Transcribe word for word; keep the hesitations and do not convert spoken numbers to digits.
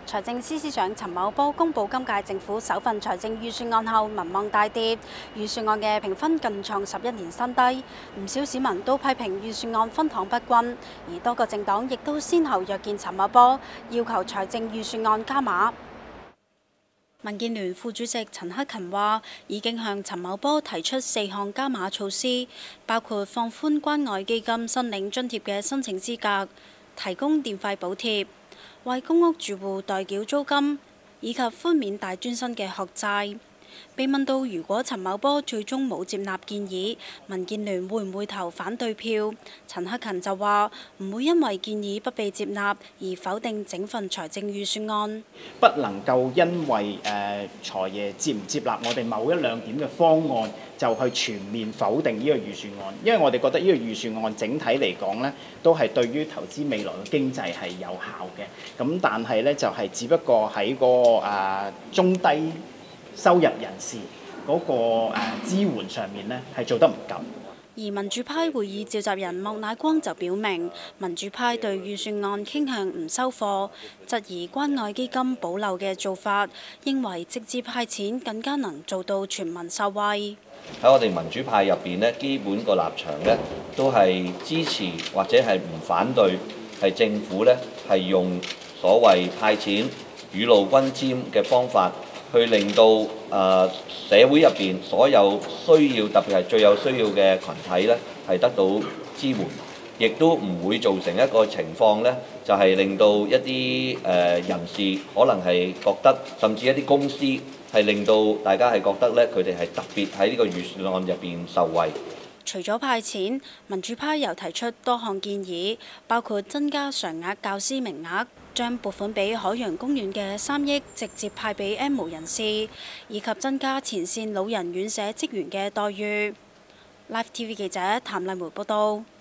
財政司司長陳茂波公布今屆政府首份財政預算案後，民望大跌，預算案嘅評分更創十一年新低。唔少市民都批評預算案分糖不均，而多個政黨亦都先後約見陳茂波，要求財政預算案加碼。民建聯副主席陳克勤話：已經向陳茂波提出四項加碼措施，包括放寬關愛基金申領津貼嘅申請資格，提供電費補貼，為公屋住戶代繳租金，以及寬免大專生嘅學債。被問到如果陳茂波最終冇接納建議，民建聯會唔會投反對票？陳克勤就話唔會因為建議不被接納而否定整份財政預算案。 不能夠因為誒、呃、財爺接唔接納我哋某一兩點嘅方案，就去全面否定呢個預算案。因為我哋覺得呢個預算案整體嚟講呢，都係對於投資未來嘅經濟係有效嘅。咁但係呢，就係、是、只不過喺個誒、呃、中低收入人士嗰個誒支援上面呢，係做得唔夠。 而民主派會議召集人莫乃光就表明，民主派對預算案傾向唔收貨，質疑關愛基金保留嘅做法，認為直接派錢更加能做到全民受惠。 喺我哋民主派入邊呢，基本個立場呢都係支持或者係唔反對，係政府呢係用所謂派錢雨露均沾嘅方法，去令到誒、呃、社會入邊所有需要，特別係最有需要嘅群體咧，係得到支援，亦都唔會造成一個情況咧，就係、是、令到一啲誒、呃、人士可能係覺得，甚至一啲公司係令到大家係覺得咧，佢哋係特別喺呢個預算案入邊受惠。 除咗派錢，民主派又提出多項建議，包括增加常額教師名額，將撥款俾海洋公園嘅三億直接派俾 N 無人士，以及增加前線老人院舍職員嘅待遇。Live T V 記者譚麗梅報道。